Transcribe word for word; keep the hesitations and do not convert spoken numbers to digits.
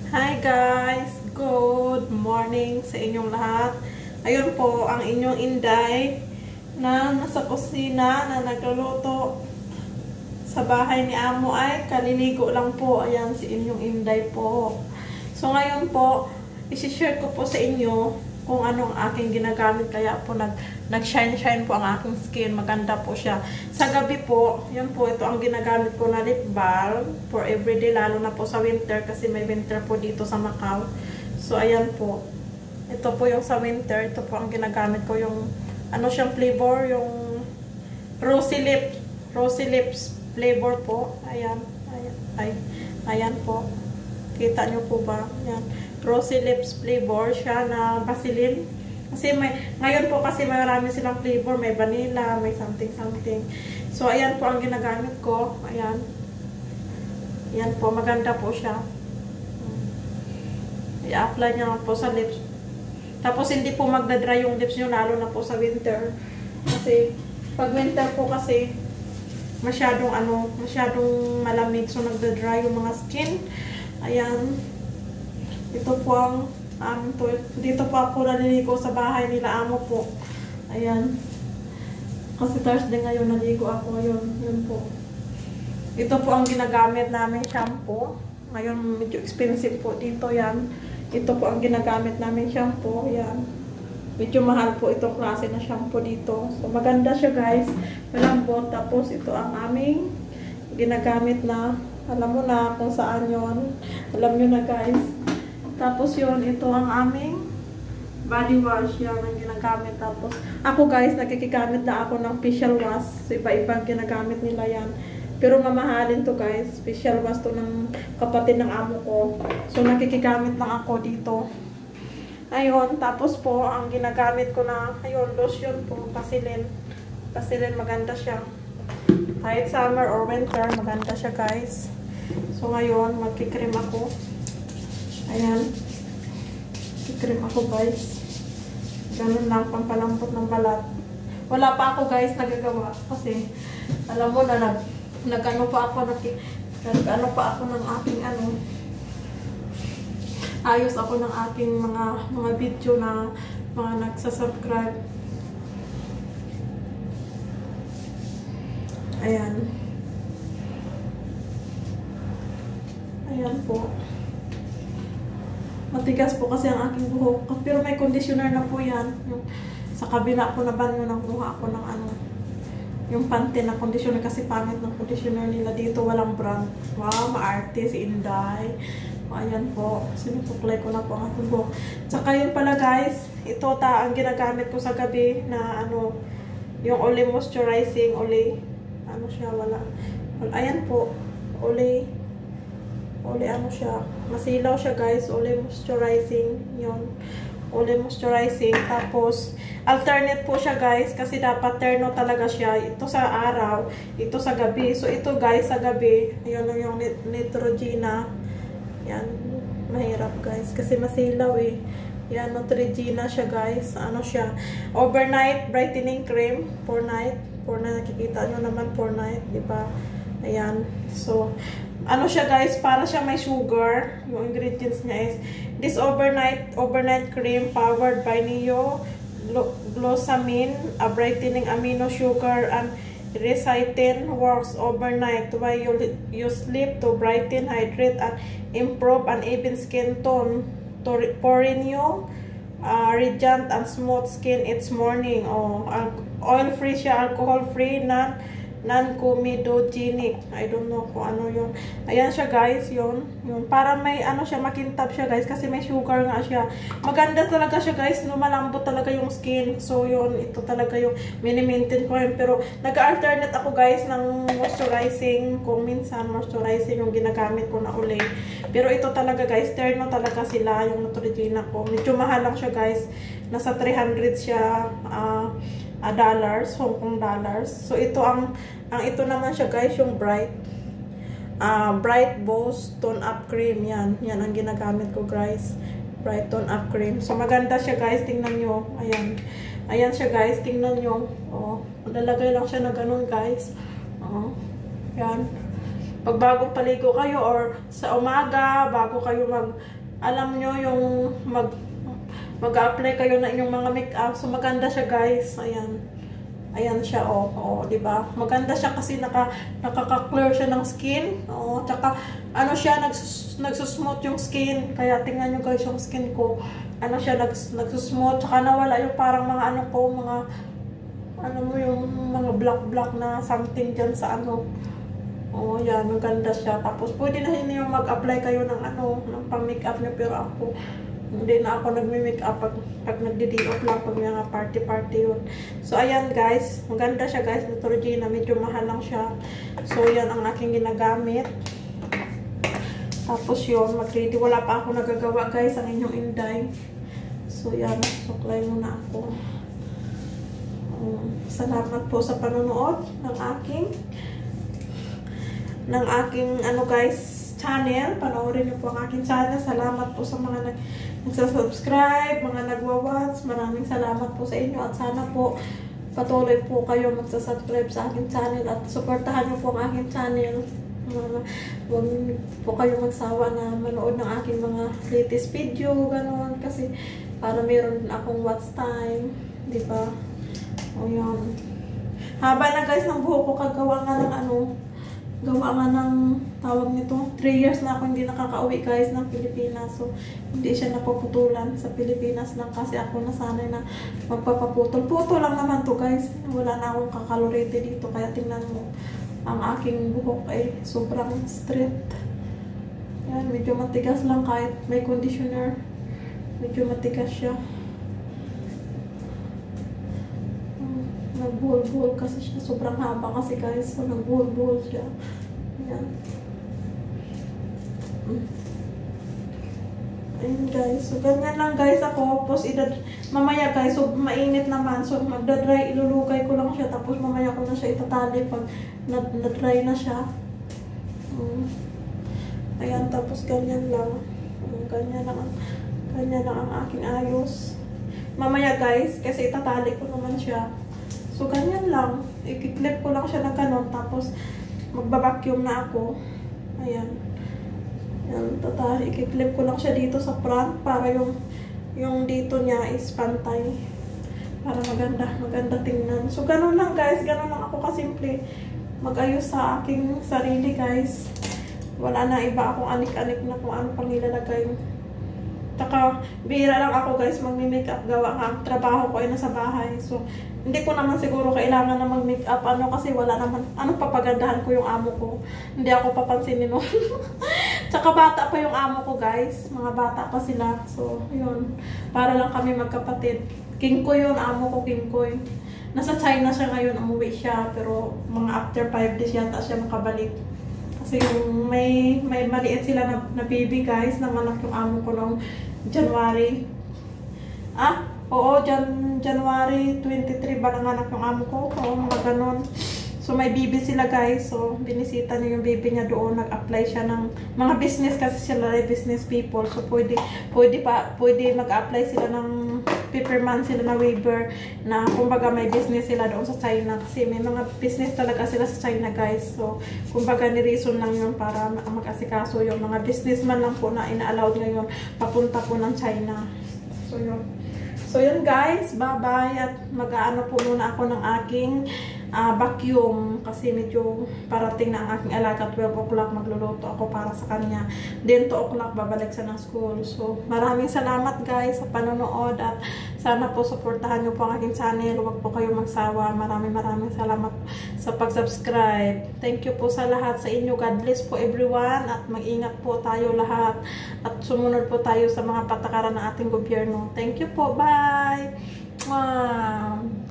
Hi guys! Good morning sa inyong lahat. Ayun po ang inyong Inday na nasa kusina na nagluluto sa bahay ni Amo ay kaliligo lang po. Ayan si inyong Inday po. So ngayon po, isi-share ko po sa inyo kung anong aking ginagamit. Kaya po nag, nag-shine-shine po ang aking skin. Maganda po siya. Sa gabi po, yun po, ito ang ginagamit ko na lip balm for everyday, lalo na po sa winter kasi may winter po dito sa Macau. So, ayan po. Ito po yung sa winter. Ito po ang ginagamit ko. Yung, ano siyang flavor? Yung rosy lip. Rosy lips flavor po. Ayan. Ayan. Ay, ayan po. Kita nyo po ba? Ayan. Rosy lips flavor siya na Vaseline. Kasi may, ngayon po kasi marami silang flavor. May vanilla, may something something. So, ayan po ang ginagamit ko. Ayan. Ayan po. Maganda po siya. I-apply nyo po sa lips. Tapos, hindi po magdadry yung lips nyo, lalo na po sa winter. Kasi, pag winter po kasi, masyadong ano, masyadong malamig. So, nagdadry yung mga skin. Ayan. Ito po ang um, to, dito po ako naliligo sa bahay nila Amo po. Ayan. Kasi Thursday ngayon naligo ako. Yun, yun po. Ito po ang ginagamit namin shampoo. Ngayon medyo expensive po dito yan. Ito po ang ginagamit namin shampoo. Yan. Medyo mahal po itong klase na shampoo dito. So maganda siya guys. Malambot. Tapos ito ang aming ginagamit na, alam mo na kung saan yon. Alam nyo na guys. Tapos yun, ito ang aming body wash. Yan ang ginagamit. Tapos, ako guys, nakikigamit na ako ng facial wash. So, iba-ibang ginagamit nila yan. Pero mamahalin to guys. Facial wash to ng kapatid ng Amo ko. So, nakikigamit lang ako dito. Ayun, tapos po, ang ginagamit ko na, ayun, lotion po, Vaseline. Vaseline, maganda siya. Kahit summer or winter, maganda siya guys. So, ngayon, magkikrim ako. Ayan. Kikrim ako guys. Ganun lang, pampalambot ng balat. Wala pa ako guys nagagawa. Kasi, alam mo na, nag, nag-ano pa ako, nag-ano pa ako ng aking ano. Ayos ako ng aking mga, mga video na mga nagsasubscribe. Ayan. Ayan po. Matigas po kasi ang aking buhok. Pero may conditioner na po yan. Yung, sa kabila po na banyo ng buha ako ng ano. Yung Pantene na conditioner kasi pangit ng conditioner nila dito. Walang brand. Wow, maarte si Inday. O, ayan po. Sinutuklay ko na po ang aking buhok. Tsaka yun pala guys. Ito ta ang ginagamit ko sa gabi na ano. Yung Olay Moisturizing. Olay. Ano siya? Wala. Ayan po. Olay. Olay ano siya, masilaw siya guys, Olay Moisturizing, yun, Olay Moisturizing, tapos, alternate po siya guys, kasi dapat terno talaga siya, ito sa araw, ito sa gabi, so ito guys, sa gabi, yun yung Neutrogena, yan, mahirap guys, kasi masilaw eh, yan, Neutrogena siya guys, ano siya, overnight brightening cream, for night, for night, nakikita nyo naman for night, diba, ayan, so, ano siya guys, para siya may sugar. Yung ingredients niya is this overnight overnight cream powered by Neo Glucosamine, a brightening amino sugar and recitine, works overnight while you, you sleep to brighten, hydrate, and improve an even skin tone to for renew, uh, radiant and smooth skin each morning. Oh, oil free siya, alcohol free, non non-comedogenic. I don't know kung ano yun. Ayan siya guys, yun. Yun. Para may ano siya, makintab siya guys, kasi may sugar nga siya. Maganda talaga siya guys, lumalambot talaga yung skin. So yun, ito talaga yung mini-maintain ko yun. Pero nag-alternate ako guys ng moisturizing. Kung minsan moisturizing yung ginagamit ko na Olay. Pero ito talaga guys, terno talaga sila yung Neutrogena ko. Medyo mahal lang siya guys. Nasa three hundred siya. Ah, uh, Uh, dollars, Hong Kong dollars. So ito ang ang ito naman siya guys, yung bright uh, bright Boost Tone Up Cream. Yan, yan ang ginagamit ko guys. Bright Tone Up Cream. So maganda siya guys, tingnan nyo. Ayan. Ayan siya guys, tingnan nyo. Oh, nalalagay lang siya na ganun guys. Oh. Yan. Pag bago paligo kayo or sa umaga, bago kayo mag alam nyo yung mag mag-apply kayo na inyong mga makeup. So maganda siya guys. Ayan. Ayan siya, oh, oh, di ba? Maganda siya kasi naka nakaka-clear siya ng skin. Oh, tsaka ano siya nagsus nagsusmooth yung skin. Kaya tingnan niyo guys yung skin ko. Ano siya nags nagsusmooth, tsaka nawala yung parang mga ano ko, mga ano mo yung mga black-black na something diyan sa ano. Oh, yan, maganda siya. Tapos pwede na hindi yung mag-apply kayo ng ano, ng pang-makeup niyo, pero ako hindi na ako nagme-makeup pag, pag nagdi-day off lang, pag mga party-party yun. So, ayan guys. Maganda siya guys. Neutrogena. Medyo mahal lang siya. So, yan ang aking ginagamit. Tapos yun, mag-ready. Wala pa ako nagagawa guys ang inyong inday. So, yan. Suklay muna ako. Um, salamat po sa panonood ng aking ng aking ano guys channel. Panoorin niyo po ang aking channel. Salamat po sa mga nag nagsasubscribe, mga nagwa-watch. Maraming salamat po sa inyo at sana po patuloy po kayo magsasubscribe sa aking channel at suportahan niyo po ang aking channel. Huwag po kayo magsawa na manood ng aking mga latest video, gano'n, kasi para meron akong watch time, di ba? O yun. Haba na guys ng buhok ko, kagawa nga ng ano, gawa nga ng tawag nito. three years na ako hindi nakaka-uwi guys ng Pilipinas. So, hindi siya napuputulan sa Pilipinas lang kasi ako nasanay na magpapaputol. Puto lang naman to guys. Wala na akong kakalorete dito. Kaya tingnan mo, ang aking buhok ay sobrang straight. Yan, medyo matigas lang kahit may conditioner. Medyo matigas siya. Nagbuhol-buhol kasi siya. Sobrang haba kasi guys. So, nagbuhol-buhol siya. Ayan. Ayan guys. So, ganyan lang guys ako. Tapos, idad mamaya guys, so, mainit naman. So, magdadry. Ilulugay ko lang siya. Tapos, mamaya ko na siya itatali pag nadry na siya. Um, ayan. Tapos, ganyan lang. Um, ganyan lang. Ganyan lang ang aking ayos. Mamaya guys, kasi itatali ko naman siya. So, ganyan lang. I-clip ko lang siya ng ganon. Tapos, magbabacuum na ako. Ayan. Ayan, tata. I-clip ko lang siya dito sa front para yung yung dito niya is pantay. Para maganda. Maganda tingnan. So, ganon lang guys. Ganon lang ako kasimple. Mag-ayos sa aking sarili guys. Wala na iba akong anik-anik na kung ano pang nilalagay. Taka, bihira lang ako guys mag-makeup. Gawa nga ang trabaho ko ay nasa bahay. So, hindi ko naman siguro kailangan na mag-makeup. Ano, kasi wala naman. Anong papagandahan ko yung amo ko? Hindi ako papansinin nun. Tsaka bata pa yung amo ko guys. Mga bata pa sila. So, yun. Para lang kami magkapatid. King ko yun. Amo ko, King ko yun. Nasa China siya ngayon. Umuwi siya. Pero mga after five days yata siya makabalik. Kasi yung may, may maliit sila na, na baby guys. Nanganak yung amo ko noong January. Ah? Oo, Jan January twenty-three ba nanganak yung amo ko? Oo, mga ganon. So, may baby sila guys. So, binisita niya yung baby niya doon. Nag-apply siya ng mga business kasi sila ay business people. So, pwede, pwede pa, pwede mag-apply sila ng paperman sila na waiver na kumbaga may business sila doon sa China. Kasi may mga business talaga sila sa China guys. So, kumbaga ni-reason lang yun para mag-asikaso yung mga businessman lang po na ina-allowed ngayon papunta po ng China. So, yun. So, yun guys. Bye-bye. At mag-aano po muna ako ng aking uh, vacuum. Kasi medyo parating na ang aking alaga. twelve o'clock magluluto ako para sa kanya. Then, two o'clock babalik siya ng school. So, maraming salamat guys sa panonood. At sana po supportahan nyo po ang aking channel. Huwag po kayo magsawa. Maraming maraming salamat sa pag-subscribe. Thank you po sa lahat sa inyo. God bless po everyone. At mag-ingat po tayo lahat. At sumunod po tayo sa mga patakaran ng ating gobyerno. Thank you po. Bye! Wow.